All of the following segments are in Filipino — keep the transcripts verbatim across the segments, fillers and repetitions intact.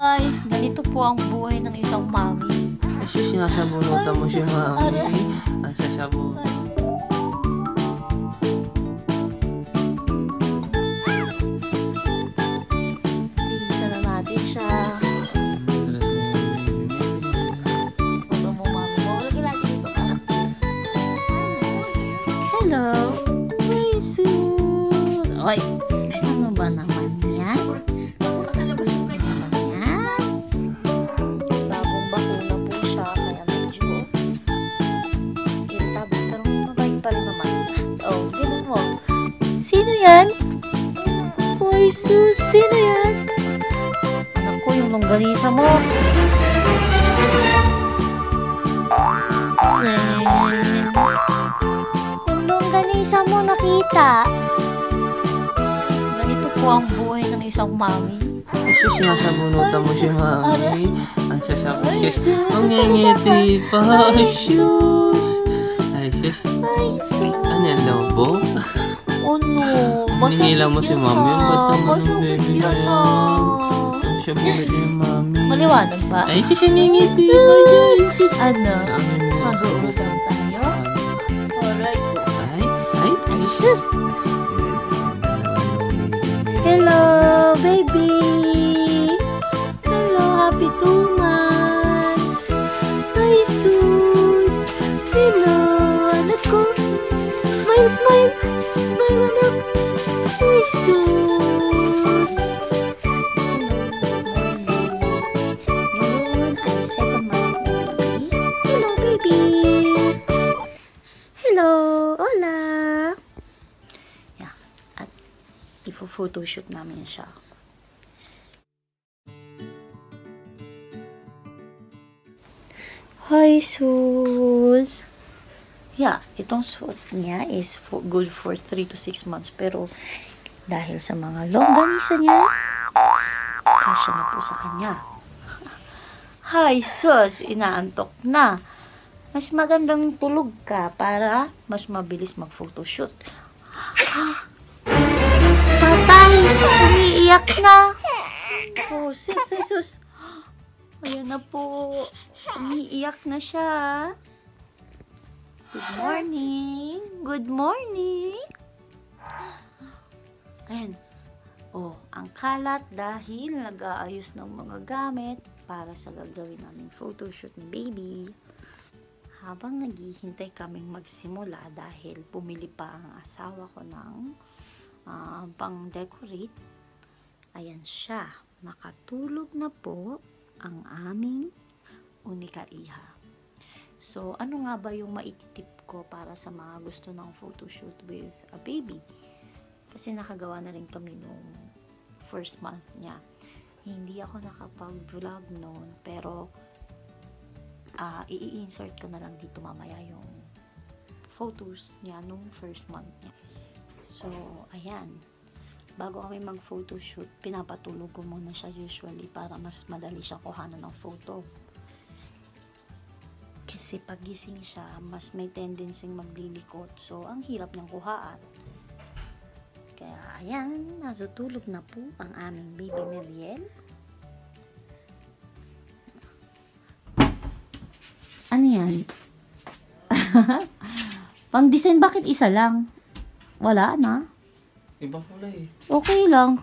Ay, ganito po ang buhay ng isang mami. Kasi sinasabunutan mo si mami. Ang sasabunutan. Isa na natin siya. Foto mo, mami mo. Lagyan natin dito ka. Hello. Hi, sus. Ay, ano ba naman yan? Sino yan? Hoy, sus! Sino yan? Anak ko, yung longganisa mo. Yung longganisa mo nakita. Ganito po ang buhay ng isang mami. Kasi sinasabunutan mo si mami. Ang sasabunutan. Ang ngingiti pa. Ay, sus! Ay, sus! Ay, sus! Ano yan, lobo? Oh no, Hinihila mo si mami. Ba't naman yung baby na yan? yan? Siya bulit yung mami. Maliwanag ba? Ay, siya nangingiti pa dyan. Ano? Mag-uusap tayo? Alright. Ay, ay. Ay, sus! Hello, baby! Hello, happy two months! Ay, sus! Hello, anak ko! Smile, smile! Smile, anak! Ay, sus! Ngayon ay second month na baby. Hello, baby! Hello! Hola! Yeah. At ifo-photoshoot namin siya. Hi, sus! Yeah, itong suot niya is for, good for three to six months. Pero, dahil sa mga longganisa niya, kasya na po sa kanya. Hi, sus! Inaantok na. Mas magandang tulog ka para mas mabilis mag-photoshoot. Patay! Umiiyak na! Oh, sus, sus, sus. Ayan na po. Umiiyak na siya. Good morning. Good morning. Ayan. Oh, ang kalat dahil nag-aayos ng mga gamit para sa gagawin naming photoshoot ni baby. Habang naghihintay kaming magsimula dahil bumili pa ang asawa ko ng uh, pang-decorate. Ayan siya. Nakatulog na po ang aming unika-iha. So, ano nga ba yung maititip ko para sa mga gusto ng photoshoot with a baby? Kasi nakagawa na rin kami nung first month niya. Hindi ako nakapag-vlog noon, pero uh, i-insert ko na lang dito mamaya yung photos niya nung first month niya. So, ayan. Bago kami mag-photoshoot, pinapatulog ko muna siya usually para mas madali siya kuhanan ng photo. Kasi pag gising siya, mas may tendency maglilikot. So, ang hirap niyang kuhaan. Kaya, ayan, natutulog na po ang aming baby Meriel. Ano yan? Pang-design, bakit isa lang? Wala na? Ibang kulay. Okay lang.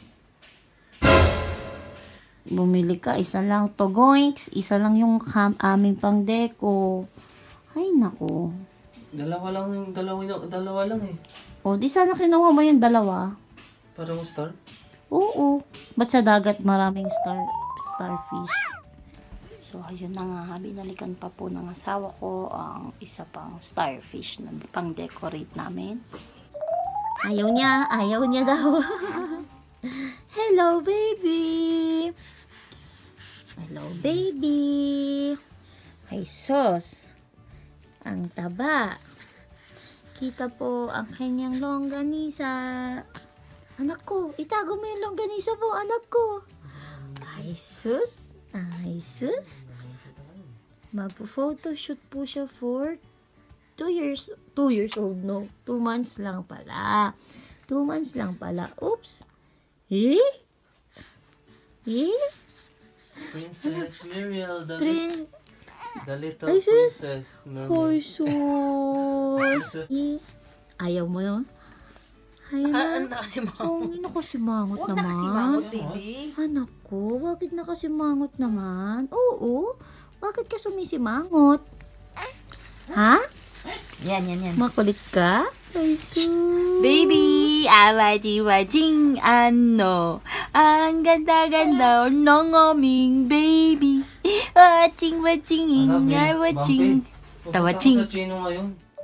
Bumili ka, isa lang togoinks, isa lang yung ham, aming pang deco. Ay, nako. Dalawa lang yung dalawa, dalawa lang eh. O, di sana kinuha mo yung dalawa. Parang star? Oo. Ba't sa dagat maraming star, starfish? So, ayun na nga. Binalikan pa po ng asawa ko ang isa pang starfish na pang decorate namin. Ayaw niya. Ayaw niya daw. Hello, baby! Hello, baby! Ay, sus! Ang taba. Kita po ang kanyang longganisa. Anak ko, itago mo yung longganisa po, anak ko. Ay, sus! Ay, sus! Magpo-photoshoot po siya for two years, two years old, no? Two months lang pala. Two months lang pala. Oops! Eh? Eh? Princess Muriel, the, Prin... the little Ay, sis. princess Hoy, Muriel. sus. Ayaw mo yun? Ayaw Naka, na. nakasimangot. Oh, nakasimangot Huwag naman. nakasimangot, baby. Anak ko, bakit nakasimangot naman? Oo, bakit ka sumisimangot? Ha? Yan, yan, yan. Makulit ka? Ay, sus. Baby, awaji-wajing ano. Ang ganda-ganda ng aming baby. Waching-waching, ingay-waching. Tawaching. Pupunta ko sa Chino ngayon.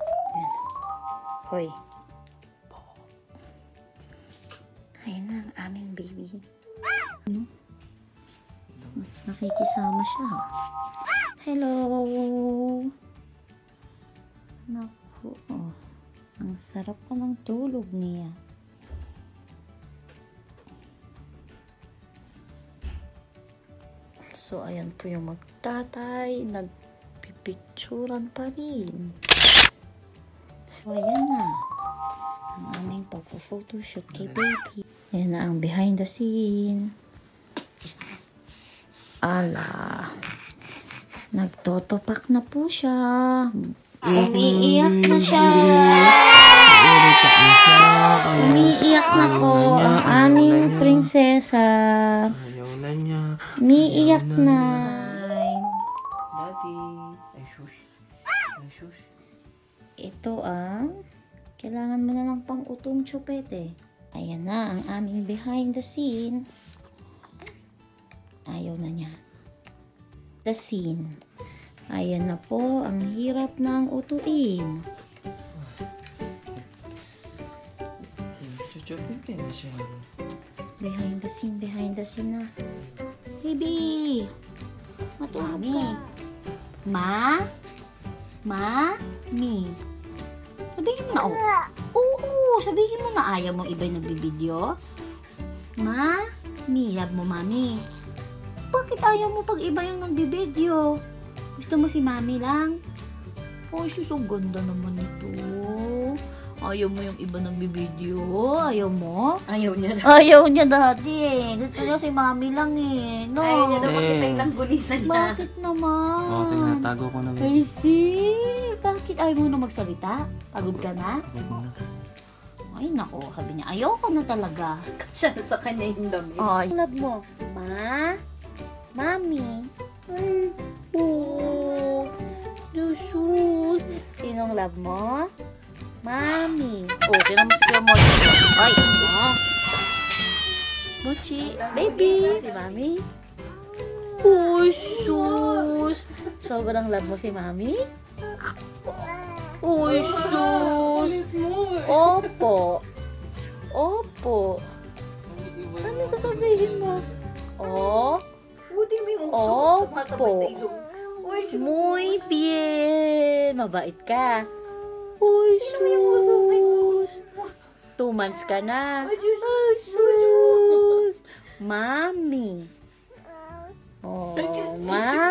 Hoy. Ayun na ang aming baby. Ano? Nakikisama siya. Hello. Naku. Oh. Ang sarap pa ng tulog niya. So, ayan po yung magtatay. Nagpipicturan pa rin. So, ayan na. Ang aming pagpo-photoshoot kay baby. Ayan na ang behind the scene. Ala. Nagtotopak na po siya. Umiiyak na siya. Umiiyak na po ang aming prinsesa. Ayaw na niya. Umiiyak na. Daddy. Ay, shush. Ay, shush. Ito ang kailangan mo na ng pang-utong chupete. Ayan na ang aming behind the scene. Ayaw na niya. The scene. Ayan na po, ang hirap ng utuin. Chuchupitin na siya. Behind the scene, behind the scene na. Baby! Matulog ka. Ma? Ma? Mi? Sabihin mo na, oh. Oo, sabihin mo na ayaw mo iba'y nagbibideo. Ma? Mi, love mo, mami. Bakit ayaw mo pag iba yung nagbibideo? Gusto mo si mami lang? Oh, sus, ang ganda naman ito. Ayaw mo yung iba nagbibideo? Ayaw mo? Ayaw niya. Ayaw niya dati eh. Gusto niya si mami lang eh. No? Ayaw niya daw Eh. makita yung langgunisan na. Bakit naman? Oo, oh, tinatago ko na. I see. Bakit ayaw mo na magsalita? Pagod ka na? Ay, nako. Sabi niya, ayoko na talaga. Siya sa kanya yung dami. Oh, love mo. Ma? Mami? Ay, oh. Lusus. Sinong love mo? Mami. Oh, tinan mo si Kuya Mochi. Ay, ano? Mochi. Baby. Si Mami. Oh, sus. Sobrang love mo si Mami? Oh, sus. Opo. Opo. Ano sasabihin mo? Oh? Buti mo yung Opo. sumasabay sa ilong. Uy, Muy bien. Mabait ka. Uy, sus. Two months ka na. Ay, sus. Ay, sus. Mami. Oh, mami.